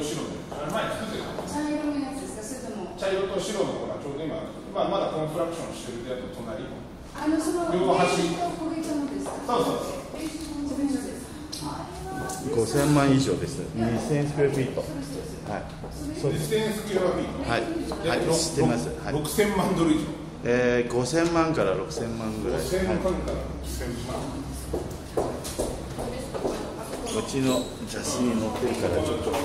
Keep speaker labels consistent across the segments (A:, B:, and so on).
A: 白の前に作ってたんです。
B: 茶色のやつですか、それとも。
A: 茶色と白のほら、ちょうど今、まだコンストラクションしてるやつの隣。
B: その
A: 両端。
B: これともですか。
A: そうそうそう。
C: 5000万以上です。2000スクエアフィート。はい。
A: そうです。2000スクエアフィート。
C: はい。はい。知ってます。はい。
A: 6000万ドル以上。
C: 5000万から6000万ぐらい。
A: 5000万から6000万。
C: うちの雑誌に載ってるからちょっと。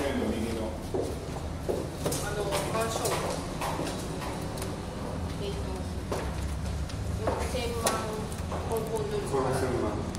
D: 6000万香港ドル。